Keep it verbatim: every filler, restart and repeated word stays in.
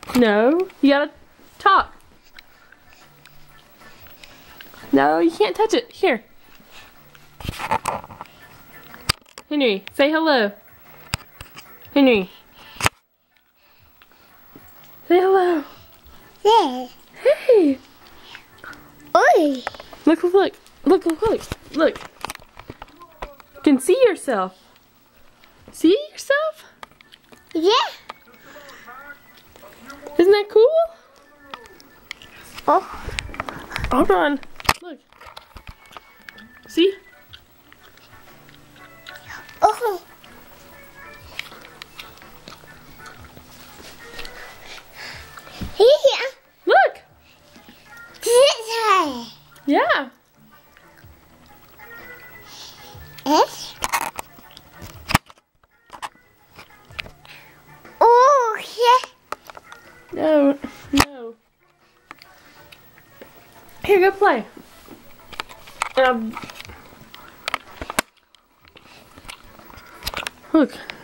No, you gotta talk. No, you can't touch it. Here. Henry, say hello. Henry. Say hello. Yeah. Hey. Oi. Look, look, look. Look, look, look. Look. You can see yourself. See yourself? Yeah. Isn't that cool? Oh. Hold on. Look. See? Oh. Here. Look. Here. Yeah. Yes. Oh, yeah. No. No. Here, go play. Um, look.